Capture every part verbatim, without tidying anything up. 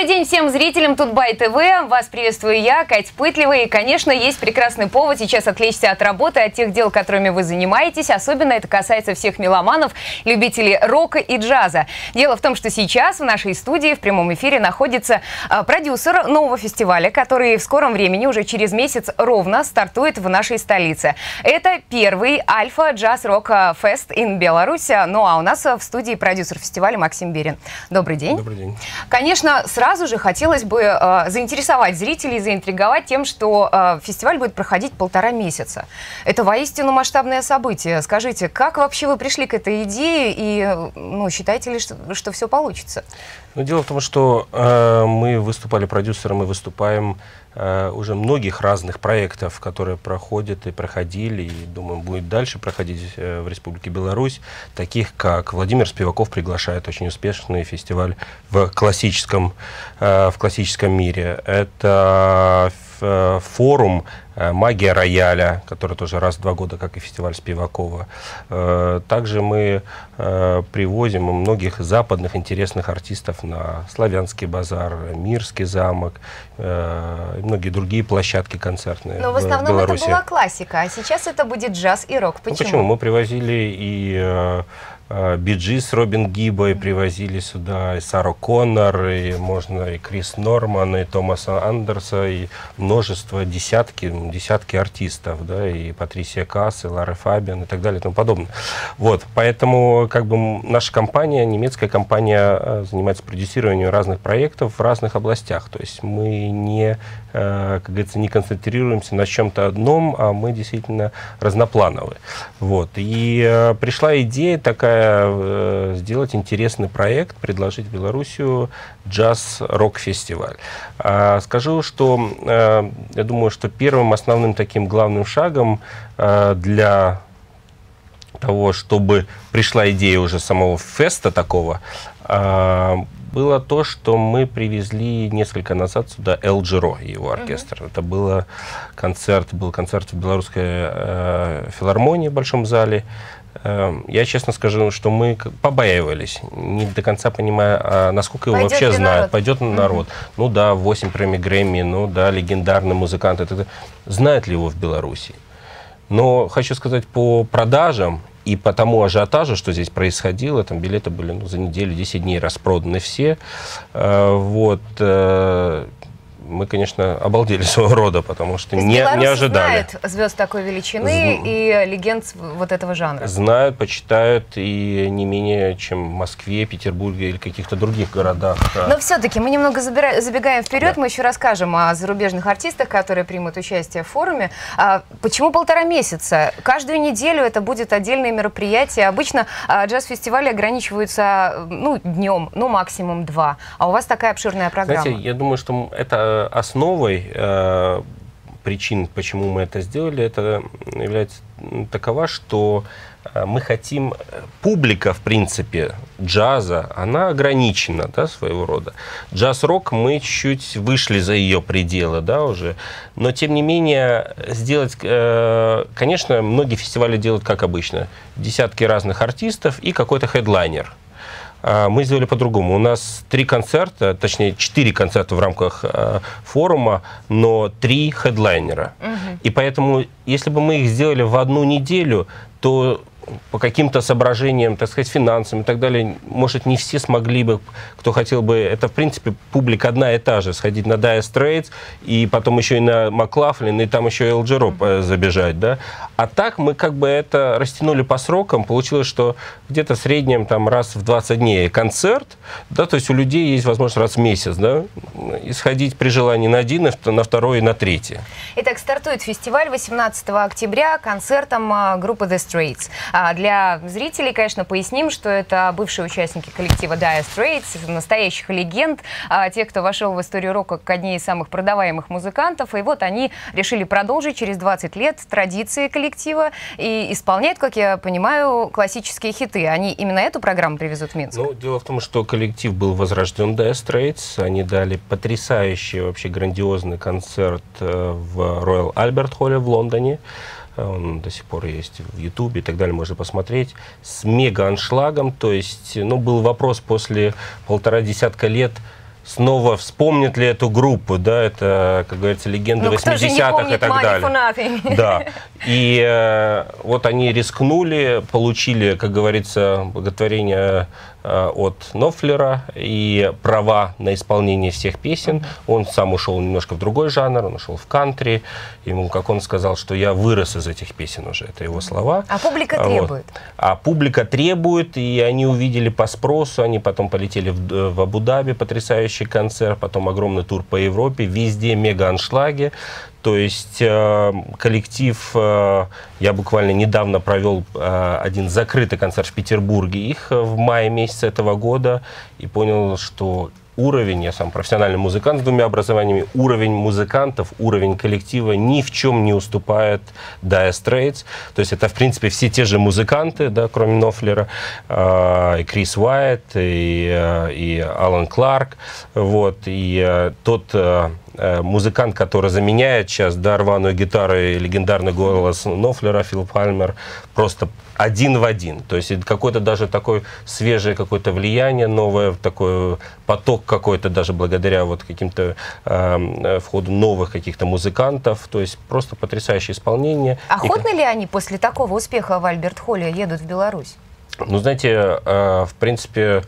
Добрый день всем зрителям Тутбай ТВ. Вас приветствую я, Катя Пытлева. И, конечно, есть прекрасный повод сейчас отвлечься от работы, от тех дел, которыми вы занимаетесь. Особенно это касается всех меломанов, любителей рока и джаза. Дело в том, что сейчас в нашей студии в прямом эфире находится а, продюсер нового фестиваля, который в скором времени, уже через месяц ровно, стартует в нашей столице. Это первый Альфа Джаз Рок Фест in Беларусь. Ну а у нас в студии продюсер фестиваля Максим Берин. Добрый день. Добрый день. Конечно, сразу же хотелось бы э, заинтересовать зрителей, заинтриговать тем, что э, фестиваль будет проходить полтора месяца. Это воистину масштабное событие. Скажите, как вообще вы пришли к этой идее и ну, считаете ли, что, что все получится? Ну, дело в том, что э, мы выступали продюсером и выступаем э, уже многих разных проектов, которые проходят и проходили, и, думаю, будет дальше проходить э, в Республике Беларусь, таких как Владимир Спиваков приглашает, очень успешный фестиваль в классическом, э, в классическом мире. Это э, форум «Магия рояля», который тоже раз в два года, как и фестиваль Спивакова. Также мы привозим многих западных интересных артистов на Славянский базар, Мирский замок, и многие другие площадки концертные. Но в основном это была классика, а сейчас это будет джаз и рок. Почему? Ну, почему? Мы привозили и Би Джис, Робин Гиббо, и привозили сюда и Сару Коннор, и можно и Крис Норман, и Томаса Андерса, и множество, десятки, десятки артистов, да, и Патрисия Касс, и Лара Фабиан, и так далее, и тому подобное. Вот, поэтому как бы наша компания, немецкая компания, занимается продюсированием разных проектов в разных областях. То есть мы не, как говорится, не концентрируемся на чем-то одном, а мы действительно разноплановые. Вот, и пришла идея такая, сделать интересный проект, предложить Белоруссию джаз-рок-фестиваль. Скажу, что я думаю, что первым основным таким главным шагом для того, чтобы пришла идея уже самого феста такого, было то, что мы привезли несколько назад сюда Эл Джиро и его оркестр. Mm-hmm. Это было концерт, был концерт в Белорусской э, филармонии в Большом зале. Э, я честно скажу, что мы побаивались, не до конца понимая, а насколько его Пойдет вообще знают. Народ? Пойдет на народ. Mm-hmm. Ну да, восемь премий Грэмми, ну да, легендарный музыкант. Это, знают ли его в Беларуси? Но хочу сказать, по продажам и по тому ажиотажу, что здесь происходило, там билеты были ну, за неделю, десять дней распроданы все. Э, вот, э, мы, конечно, обалдели своего рода, потому что не, не ожидали. Знает звезд такой величины З... и легенд вот этого жанра. Знают, почитают, и не менее, чем в Москве, Петербурге или каких-то других городах. Но все-таки мы немного забегаем вперед, да. Мы еще расскажем о зарубежных артистах, которые примут участие в форуме. А почему полтора месяца? Каждую неделю это будет отдельное мероприятие. Обычно джаз-фестивали ограничиваются ну, днем, ну максимум два. А у вас такая обширная программа. Знаете, я думаю, что это основой э, причин, почему мы это сделали, это является такова, что э, мы хотим, публика, в принципе, джаза, она ограничена, да, своего рода. Джаз-рок, мы чуть вышли за ее пределы, да, уже, но, тем не менее, сделать, э, конечно, многие фестивали делают как обычно, десятки разных артистов и какой-то хедлайнер. Мы сделали по-другому. У нас три концерта, точнее, четыре концерта в рамках э, форума, но три хедлайнера. Uh-huh. И поэтому, если бы мы их сделали в одну неделю, то по каким-то соображениям, так сказать, финансам и так далее, может, не все смогли бы, кто хотел бы, это, в принципе, публика одна и та же, сходить на Dire Straits, и потом еще и на Маклафлин, и там еще Эл Джиро mm-hmm. забежать, да. А так мы как бы это растянули по срокам, получилось, что где-то в среднем там раз в двадцать дней концерт, да, то есть у людей есть возможность раз в месяц, да, и сходить при желании на один, на второй и на третий. Итак, стартует фестиваль восемнадцатого октября концертом группы The Straits. Для зрителей, конечно, поясним, что это бывшие участники коллектива Dire Straits, настоящих легенд, те, кто вошел в историю рока как одни из самых продаваемых музыкантов. И вот они решили продолжить через двадцать лет традиции коллектива и исполняют, как я понимаю, классические хиты. Они именно эту программу привезут в Минск? Ну, дело в том, что коллектив был возрожден Dire Straits. Они дали потрясающий, вообще грандиозный концерт в Royal Albert Hall в Лондоне. Он до сих пор есть в Ютубе и так далее, можно посмотреть, с мега-аншлагом. То есть, ну, был вопрос после полтора десятка лет, снова вспомнит ли эту группу, да, это, как говорится, легенда восьмидесятых и так далее. Да. И э, вот они рискнули, получили, как говорится, благотворение э, от Нофлера и права на исполнение всех песен. Он сам ушел немножко в другой жанр, он ушел в кантри. Ему, как он сказал, что я вырос из этих песен уже, это его слова. А публика требует. Вот. А публика требует, и они увидели по спросу, они потом полетели в, в Абу-Даби, потрясающий концерт, потом огромный тур по Европе, везде мега-аншлаги. То есть э, коллектив, э, я буквально недавно провел э, один закрытый концерт в Петербурге, их в мае месяце этого года, и понял, что уровень, я сам профессиональный музыкант с двумя образованиями, уровень музыкантов, уровень коллектива ни в чем не уступает Dire Straits. То есть это, в принципе, все те же музыканты, да, кроме Нофлера, э, и Крис Уайт, и, э, и Алан Кларк, вот, и э, тот э, музыкант, который заменяет сейчас, да, рваную гитару и легендарный голос Нофлера, Фил Пальмер, просто один в один. То есть какое-то даже такое свежее какое-то влияние, новое, такой поток какой-то, даже благодаря вот каким-то э, входу новых каких-то музыкантов. То есть просто потрясающее исполнение. Охотно И... ли они после такого успеха в Альберт-Холле едут в Беларусь? Ну, знаете, э, в принципе,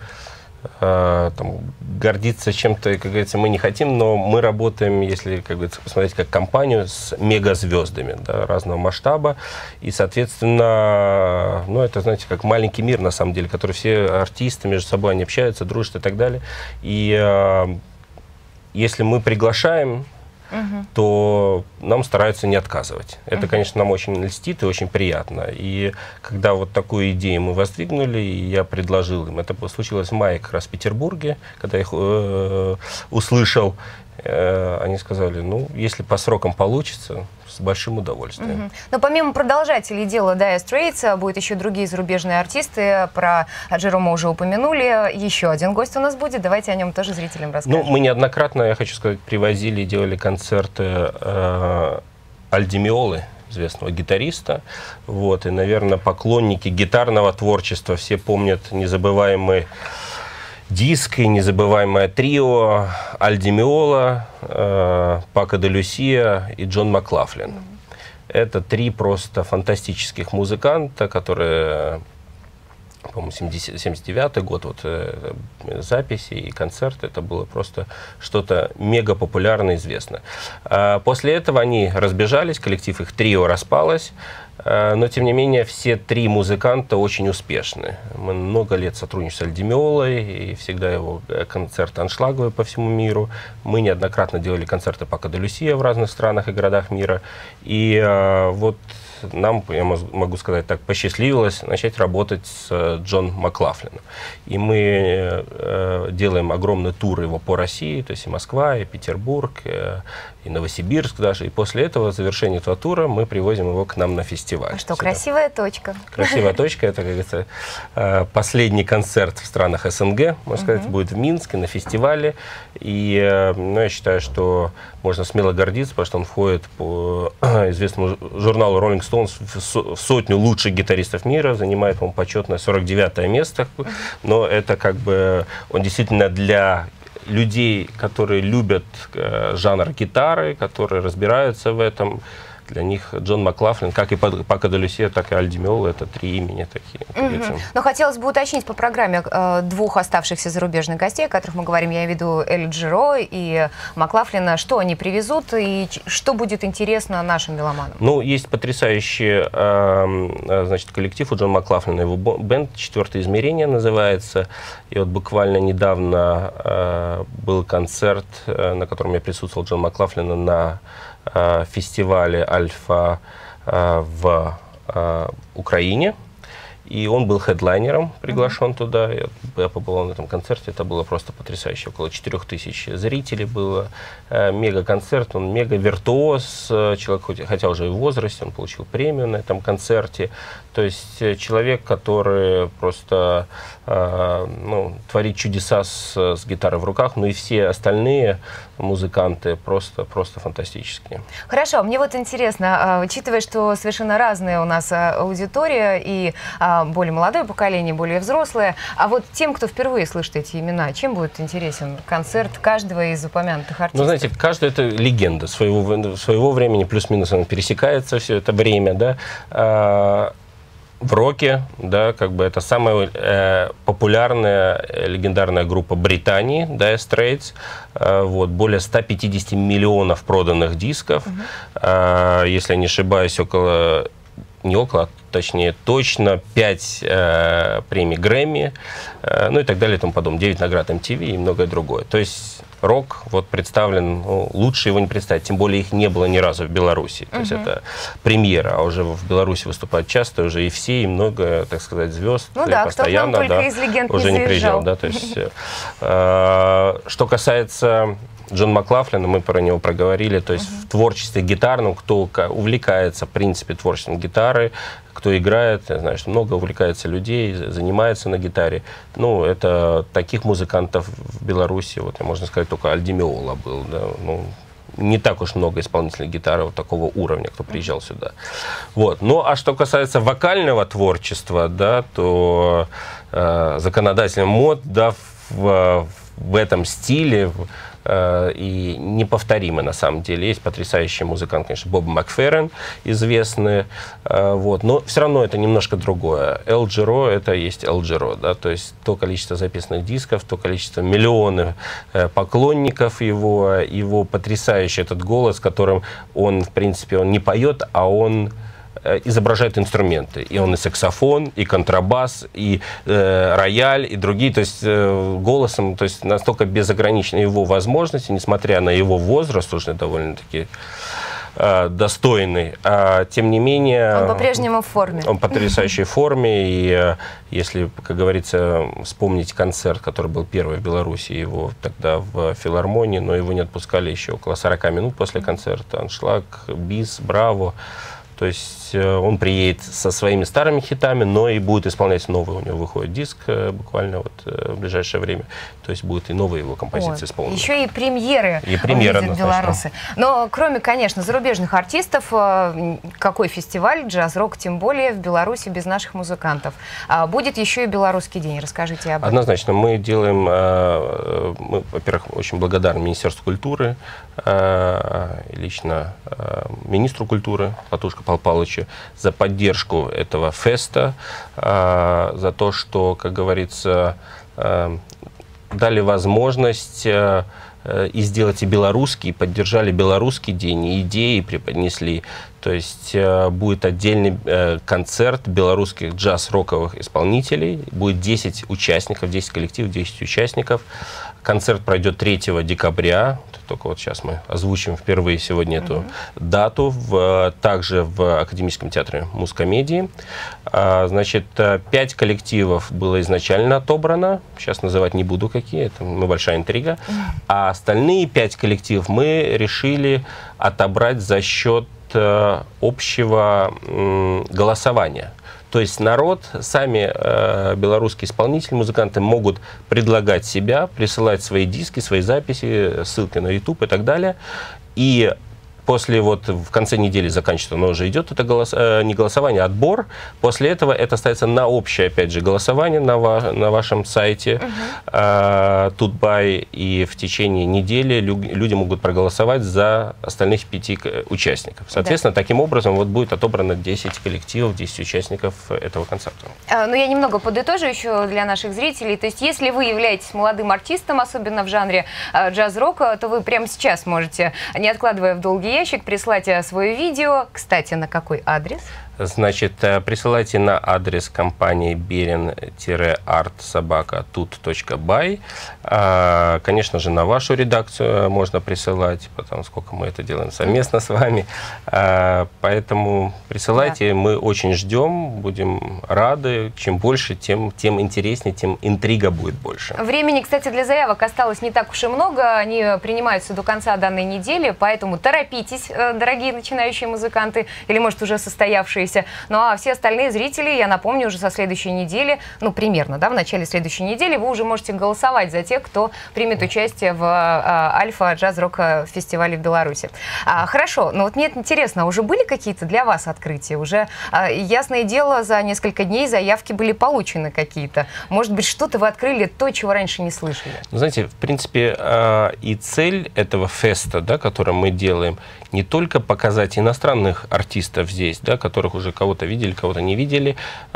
Uh, там, гордиться чем-то, как говорится, мы не хотим, но мы работаем, если, как говорится, посмотреть как компанию, с мегазвездами, да, разного масштаба. И, соответственно, ну, это, знаете, как маленький мир, на самом деле, который все артисты между собой, они общаются, дружат и так далее. И uh, если мы приглашаем, Uh-huh. то нам стараются не отказывать. Это, uh-huh. конечно, нам очень льстит и очень приятно. И когда вот такую идею мы воздвигнули, и я предложил им, это случилось в мае как раз в Петербурге, когда я их э, услышал, э, они сказали, ну, если по срокам получится, с большим удовольствием. Uh-huh. Но помимо продолжателей дела Dire Straits, будут еще другие зарубежные артисты. Про Джерома уже упомянули. Еще один гость у нас будет. Давайте о нем тоже зрителям расскажем. Ну, мы неоднократно, я хочу сказать, привозили и делали концерты э, Аль Ди Меолы, известного гитариста. Вот, и, наверное, поклонники гитарного творчества все помнят незабываемый диск и незабываемое трио Аль Ди Меола, э, Пако де Люсия и Джон Маклафлин. Mm-hmm. Это три просто фантастических музыканта, которые, по-моему, семьдесят девятый год, вот э, записи и концерты, это было просто что-то мега популярно известно. А после этого они разбежались, коллектив их трио распалось. Но, тем не менее, все три музыканта очень успешны. Мы много лет сотрудничаем с Аль Ди Меолой, и всегда его концерты аншлаговые по всему миру. Мы неоднократно делали концерты Пако де Люсия в разных странах и городах мира. И э, вот нам, я могу сказать так, посчастливилось начать работать с Джон Маклафлином. И мы э, делаем огромный тур его по России, то есть и Москва, и Петербург, э, и Новосибирск даже. И после этого, завершения этого тура, мы привозим его к нам на фестиваль. А что, сюда. Красивая точка. Красивая точка. Это, как говорится, э, последний концерт в странах эс эн гэ, можно сказать, uh-huh. будет в Минске на фестивале. И э, ну, я считаю, что можно смело гордиться, потому что он входит по известному журналу Rolling Stones в сотню лучших гитаристов мира, занимает, по-моему, почетное сорок девятое место. Но это как бы он действительно для людей, которые любят э, жанр гитары, которые разбираются в этом. Для них Джон Маклафлин, как и Пако де Люсия, так и Аль Ди Меола, это три имени такие. Mm-hmm. Но хотелось бы уточнить по программе э, двух оставшихся зарубежных гостей, о которых мы говорим, я имею в виду Эль Джиро и Маклафлина, что они привезут и что будет интересно нашим меломанам? Ну, есть потрясающий э, значит, коллектив у Джона Маклафлина, его бенд «Четвертое измерение» называется. И вот буквально недавно э, был концерт, э, на котором я присутствовал, Джон Маклафлина на фестивале «Альфа» в Украине. И он был хедлайнером, приглашен mm-hmm. туда. Я, я побывал на этом концерте, это было просто потрясающе. Около четырех тысяч зрителей было. Э, мега-концерт, он мега-виртуоз. Человек, хоть, хотя уже и в возрасте, он получил премию на этом концерте. То есть человек, который просто э, ну, творит чудеса с, с гитарой в руках, ну и все остальные музыканты просто, просто фантастические. Хорошо, мне вот интересно, учитывая, что совершенно разная у нас аудитория, и более молодое поколение, более взрослое. А вот тем, кто впервые слышит эти имена, чем будет интересен концерт каждого из упомянутых артистов? Ну, знаете, каждый это легенда своего, своего времени, плюс-минус он пересекается все это время, да. А, в роке, да, как бы это самая э, популярная э, легендарная группа Британии, Dire Straits, э, вот, более ста пятидесяти миллионов проданных дисков, uh-huh. э, если я не ошибаюсь, около, не около, точнее, точно пять э, премий Грэмми, э, ну и так далее и тому подобное, девять наград эм ти ви и многое другое. То есть рок вот представлен, ну, лучше его не представить, тем более их не было ни разу в Беларуси. То uh-huh. есть это премьера, а уже в Беларуси выступают часто уже и все, и много, так сказать, звезд. Ну да, постоянно, кто к нам только да, из легенд уже не не приезжал. Да, то есть, э, что касается Джон Маклафлина, мы про него проговорили, то есть uh-huh. в творчестве гитарном, кто увлекается, в принципе, творчеством гитары, кто играет, я знаю, что много увлекается людей, занимается на гитаре. Ну, это таких музыкантов в Беларуси, вот, можно сказать, только Альди Меола был, да, ну, не так уж много исполнителей гитары вот такого уровня, кто приезжал сюда. Вот. Ну, а что касается вокального творчества, да, то э, законодатель мод, да, в, в этом стиле э, и неповторимый на самом деле. Есть потрясающий музыкант, конечно, Боб Макферрин, известный, э, вот, но все равно это немножко другое. Эл Джи-Ро — это есть Эл Джи-Ро, да, то есть то количество записанных дисков, то количество миллионов э, поклонников его, его потрясающий этот голос, которым он, в принципе, он не поет, а он изображает инструменты. И он и саксофон, и контрабас, и э, рояль, и другие. То есть э, голосом, то есть настолько безограничены его возможности, несмотря на его возраст, уже довольно-таки э, достойный. А, тем не менее... Он по-прежнему в форме. Он в потрясающей форме. И э, если, как говорится, вспомнить концерт, который был первый в Беларуси, его тогда в филармонии, но его не отпускали еще около сорока минут после концерта. Аншлаг, бис, браво. То есть он приедет со своими старыми хитами, но и будет исполнять новые. У него выходит диск буквально вот в ближайшее время. То есть будут и новые его композиции исполнены. Еще и премьеры и премьеры в Беларуси. Но кроме, конечно, зарубежных артистов, какой фестиваль, джаз-рок, тем более в Беларуси без наших музыкантов. Будет еще и Белорусский день. Расскажите об этом. Однозначно. Мы делаем, мы, во-первых, очень благодарны Министерству культуры, лично министру культуры Латушко Павлу Павловичу за поддержку этого феста, за то, что, как говорится, дали возможность и сделать и белорусский, поддержали белорусский день, и идеи преподнесли. То есть будет отдельный концерт белорусских джаз-роковых исполнителей, будет десять участников, десять коллективов, десять участников. Концерт пройдет третьего декабря, только вот сейчас мы озвучим впервые сегодня эту mm-hmm. дату, в, также в Академическом театре Мускомедии. А, значит, пять коллективов было изначально отобрано, сейчас называть не буду какие, это небольшая интрига, mm-hmm. а остальные пять коллективов мы решили отобрать за счет э, общего э, голосования. То есть народ, сами э, белорусские исполнители, музыканты могут предлагать себя, присылать свои диски, свои записи, ссылки на ютуб и так далее. И после, вот в конце недели заканчивается, оно уже идет, это голос, э, не голосование, а отбор. После этого это ставится на общее, опять же, голосование на, ва, на вашем сайте uh-huh. э, Тутбай. И в течение недели лю, люди могут проголосовать за остальных пяти участников. Соответственно, да. таким образом вот будет отобрано десять коллективов, десять участников этого концерта. А, ну, я немного подытожу еще для наших зрителей. То есть, если вы являетесь молодым артистом, особенно в жанре э, джаз-рока, то вы прямо сейчас можете, не откладывая в долгий ящик, прислать свое видео. Кстати, на какой адрес? Значит, присылайте на адрес компании берин арт собака тут точка бай. Конечно же, на вашу редакцию можно присылать, потому сколько мы это делаем совместно с вами. Поэтому присылайте, да. мы очень ждем, будем рады. Чем больше, тем, тем интереснее, тем интрига будет больше. Времени, кстати, для заявок осталось не так уж и много. Они принимаются до конца данной недели, поэтому торопитесь, дорогие начинающие музыканты, или, может, уже состоявшиеся собрались. Ну а все остальные зрители, я напомню, уже со следующей недели, ну примерно, да, в начале следующей недели вы уже можете голосовать за тех, кто примет участие в Альфа Джаз-Рок фестивале в Беларуси. А, хорошо, но вот мне интересно, уже были какие-то для вас открытия? Уже, а, ясное дело, за несколько дней заявки были получены какие-то. Может быть, что-то вы открыли, то, чего раньше не слышали? Знаете, в принципе, и цель этого феста, да, который мы делаем, не только показать иностранных артистов здесь, да, которых уже кого-то видели, кого-то не видели,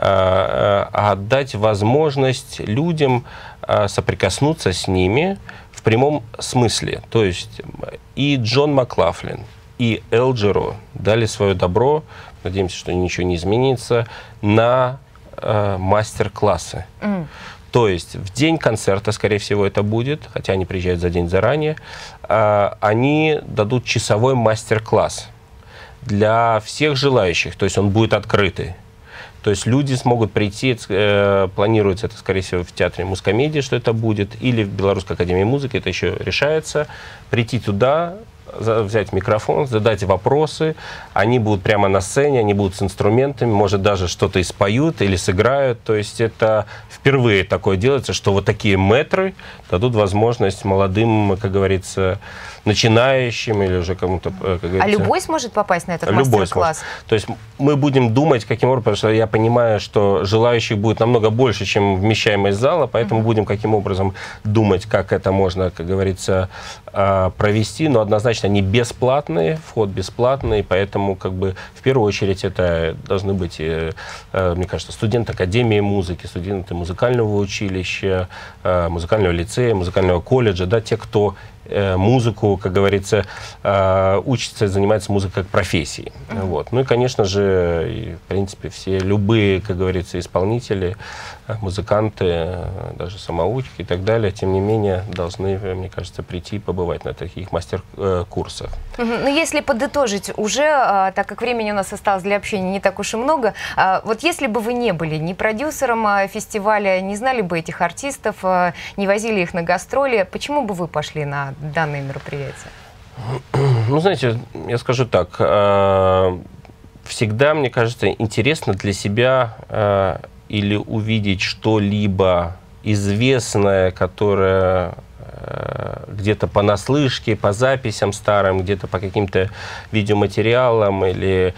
а дать возможность людям соприкоснуться с ними в прямом смысле. То есть и Джон Маклафлин, и Эл Джаро дали свое добро, надеемся, что ничего не изменится, на э, мастер-классы. Mm. То есть в день концерта, скорее всего, это будет, хотя они приезжают за день заранее, э, они дадут часовой мастер-класс для всех желающих, то есть он будет открытый. То есть люди смогут прийти, э, планируется это, скорее всего, в Театре Мускомедии, что это будет, или в Белорусской академии музыки, это еще решается, прийти туда, взять микрофон, задать вопросы, они будут прямо на сцене, они будут с инструментами, может даже что-то и споют или сыграют, то есть это впервые такое делается, что вот такие мэтры дадут возможность молодым, как говорится, начинающим или уже кому-то, как говорится... А любой сможет попасть на этот мастер-класс? То есть мы будем думать, каким образом, потому что я понимаю, что желающих будет намного больше, чем вмещаемость зала, поэтому mm-hmm. будем каким образом думать, как это можно, как говорится, провести, но однозначно они бесплатные, вход бесплатный, поэтому как бы в первую очередь это должны быть, мне кажется, студенты Академии музыки, студенты музыкального училища, музыкального лицея, музыкального колледжа, да, те, кто музыку, как говорится, учится, занимается музыкой как профессией. Mm-hmm. Вот. Ну и, конечно же, и, в принципе, все любые, как говорится, исполнители, музыканты, даже самоучки и так далее, тем не менее, должны, мне кажется, прийти и побывать на таких мастер-курсах. Mm-hmm. Ну, если подытожить уже, так как времени у нас осталось для общения не так уж и много, вот если бы вы не были ни продюсером фестиваля, не знали бы этих артистов, не возили их на гастроли, почему бы вы пошли на данное мероприятие? Ну, знаете, я скажу так. Всегда, мне кажется, интересно для себя или увидеть что-либо известное, которое где-то понаслышке, по записям старым, где-то по каким-то видеоматериалам или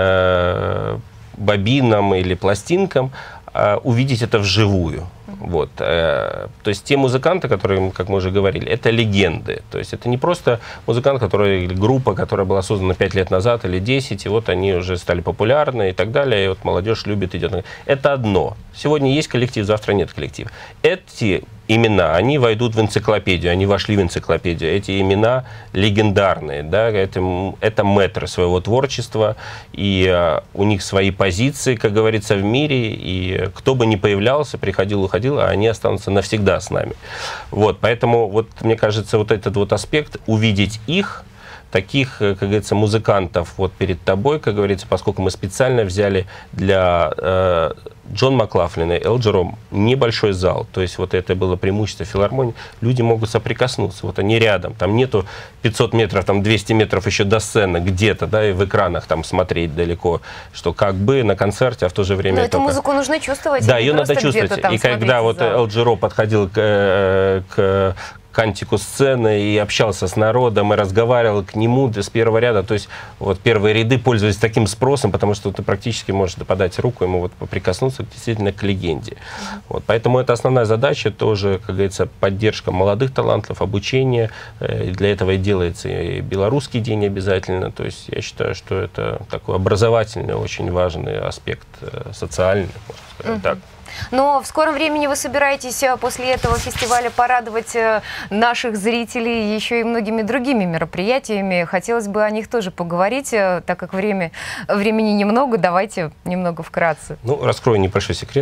бобинам или пластинкам, увидеть это вживую. Вот. То есть те музыканты, которые, как мы уже говорили, это легенды. То есть это не просто музыкант, который, или группа, которая была создана пять лет назад или десять, и вот они уже стали популярны и так далее, и вот молодежь любит, идет. Это одно. Сегодня есть коллектив, завтра нет коллектива. Эти имена, они войдут в энциклопедию, они вошли в энциклопедию. Эти имена легендарные, да, это, это мэтры своего творчества, и а, у них свои позиции, как говорится, в мире, и кто бы ни появлялся, приходил, уходил, а они останутся навсегда с нами. Вот, поэтому, вот, мне кажется, вот этот вот аспект, увидеть их, таких, как говорится, музыкантов вот перед тобой, как говорится, поскольку мы специально взяли для э, Джон Маклафлина и Эл Джаро небольшой зал, то есть вот это было преимущество филармонии, люди могут соприкоснуться, вот они рядом, там нету пятьсот метров, там двести метров еще до сцены где-то, да, и в экранах там смотреть далеко, что как бы на концерте, а в то же время... Но эту только... музыку нужно чувствовать. Да, ее надо чувствовать. И когда вот Эл Джаро подходил к, к кантику сцены и общался с народом, и разговаривал к нему с первого ряда. То есть вот первые ряды пользовались таким спросом, потому что ты практически можешь подать руку, ему вот прикоснуться действительно к легенде. Mm-hmm. Вот, поэтому это основная задача, тоже, как говорится, поддержка молодых талантов, обучение. И для этого и делается и белорусский день обязательно. То есть я считаю, что это такой образовательный, очень важный аспект, социальный, можно сказать mm-hmm. так. Но в скором времени вы собираетесь после этого фестиваля порадовать наших зрителей еще и многими другими мероприятиями. Хотелось бы о них тоже поговорить, так как время, времени немного. Давайте немного вкратце. Ну, раскрою небольшой секрет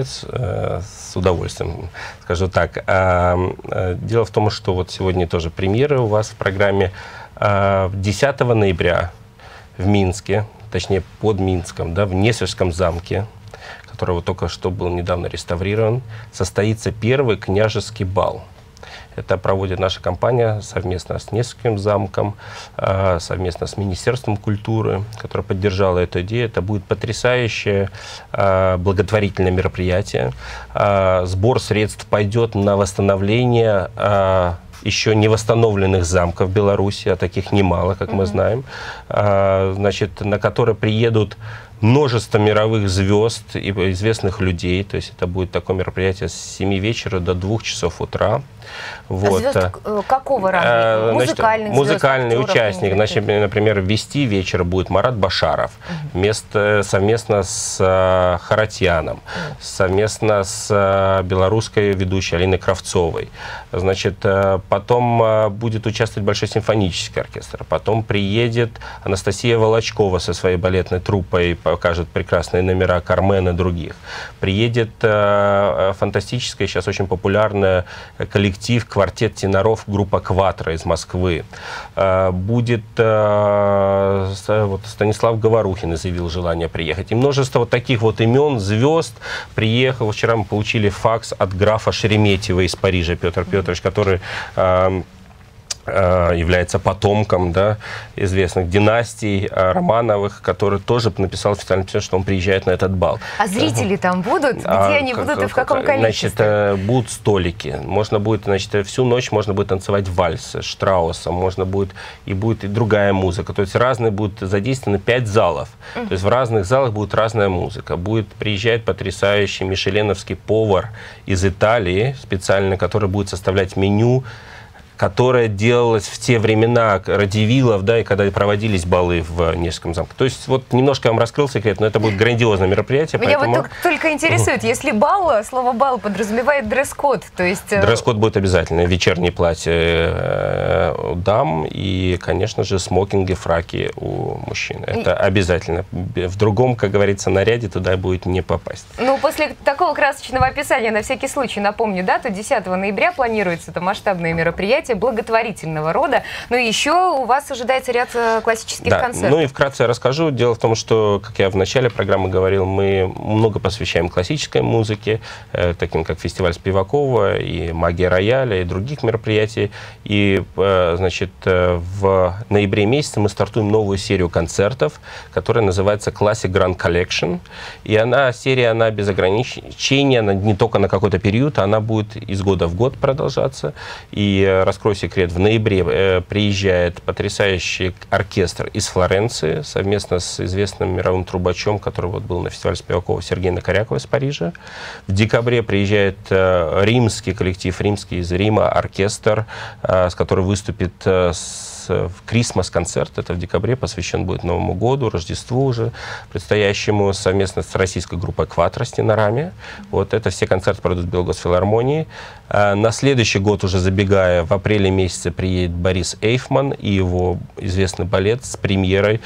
с удовольствием, скажу так. Дело в том, что вот сегодня тоже премьера у вас в программе. десятого ноября в Минске, точнее под Минском, да, в Несвежском замке, которого только что был недавно реставрирован, состоится первый княжеский бал. Это проводит наша компания совместно с нескольким замком, совместно с Министерством культуры, которое поддержало эту идею. Это будет потрясающее благотворительное мероприятие. Сбор средств пойдет на восстановление еще не восстановленных замков в Беларуси, а таких немало, как mm-hmm. мы знаем, значит, на которые приедут множество мировых звезд и известных людей. То есть это будет такое мероприятие с семи вечера до двух часов утра. Вот. А звезд какого ранга? Музыкальный, музыкальный звезд, участник. Значит, например, вести вечер будет Марат Башаров, uh-huh. вместо, совместно с uh, Харатьяном, uh-huh. совместно с uh, белорусской ведущей Алиной Кравцовой. Значит, uh, потом uh, будет участвовать Большой симфонический оркестр. Потом приедет Анастасия Волочкова со своей балетной труппой, покажет прекрасные номера Кармен и других. Приедет uh, фантастическая, сейчас очень популярная коллектив квартет теноров группа «Кватро» из Москвы. Будет вот, Станислав Говорухин заявил желание приехать. И множество вот таких вот имен, звезд приехал. Вчера мы получили факс от графа Шереметьева из Парижа, Петр Петрович, который является потомком, да, известных династий Романовых, который тоже написал официально письмо, что он приезжает на этот бал. А зрители там будут? Где а, они будут и в каком количестве? Значит, будут столики. Можно будет, значит, всю ночь можно будет танцевать вальсы Штрауса, можно будет и будет и другая музыка. То есть разные будут задействованы пять залов. Mm-hmm. То есть в разных залах будет разная музыка. Будет приезжать потрясающий мишеленовский повар из Италии, специально, который будет составлять меню, которая делалась в те времена Радзивиллов, да, и когда проводились балы в Нежском замке. То есть вот немножко я вам раскрыл секрет, но это будет грандиозное мероприятие. Меня поэтому... вот только интересует, если бал, слово бал подразумевает дресс-код, то есть... Дресс-код будет обязательно. Вечернее платье у дам и, конечно же, смокинги, фраки у мужчин. Это и... обязательно. В другом, как говорится, наряде туда будет не попасть. Ну, после такого красочного описания, на всякий случай напомню дату, десятого ноября планируется это масштабное мероприятие благотворительного рода. Но еще у вас ожидается ряд классических да, концертов. Ну и вкратце я расскажу. Дело в том, что, как я в начале программы говорил, мы много посвящаем классической музыке, э, таким как фестиваль Спивакова и Магия рояля и других мероприятий. И, э, значит, э, в ноябре месяце мы стартуем новую серию концертов, которая называется Classic Grand Collection. И она, серия, она без ограничений, она не только на какой-то период, она будет из года в год продолжаться. И э, раскрою секрет, в ноябре э, приезжает потрясающий оркестр из Флоренции совместно с известным мировым трубачом, который вот был на фестивале Спивакова, Сергей Накоряков из Парижа. В декабре приезжает э, римский коллектив, римский из Рима оркестр, э, с которым выступит э, с в Крисмас-концерт, это в декабре, посвящен будет Новому году, Рождеству уже предстоящему, совместно с российской группой «Кватро» с тенорами. Вот это все концерты пройдут в Белгосфилармонии. А на следующий год, уже забегая, в апреле месяце приедет Борис Эйфман и его известный балет с премьерой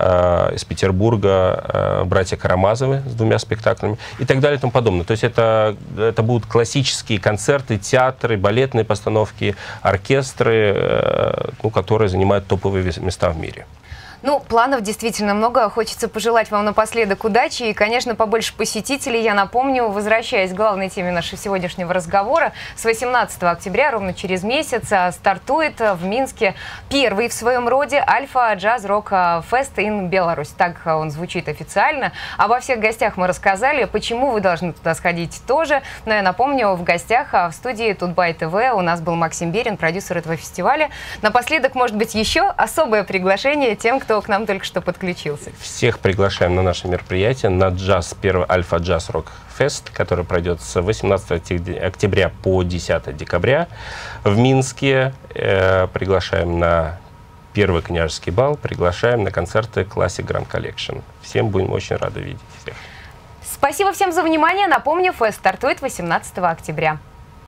э, из Петербурга э, «Братья Карамазовы» с двумя спектаклями и так далее и тому подобное. То есть это, это будут классические концерты, театры, балетные постановки, оркестры, э, ну, которые занимают топовые места в мире. Ну, планов действительно много. Хочется пожелать вам напоследок удачи и, конечно, побольше посетителей. Я напомню, возвращаясь к главной теме нашего сегодняшнего разговора, с восемнадцатого октября, ровно через месяц, стартует в Минске первый в своем роде Альфа Джаз Рок Фест in Belarus. Так он звучит официально. Обо всех гостях мы рассказали. Почему вы должны туда сходить тоже. Но я напомню, в гостях в студии Тутбай ТВ у нас был Максим Берин, продюсер этого фестиваля. Напоследок, может быть, еще особое приглашение тем, кто кто к нам только что подключился. Всех приглашаем на наше мероприятие, на джаз, первый Альфа Джаз Рок Фест, который пройдет с восемнадцатого октября по десятое декабря в Минске. Э, приглашаем на первый княжеский бал, приглашаем на концерты Classic Grand Collection. Всем будем очень рады видеть всех. Спасибо всем за внимание. Напомню, фест стартует восемнадцатого октября.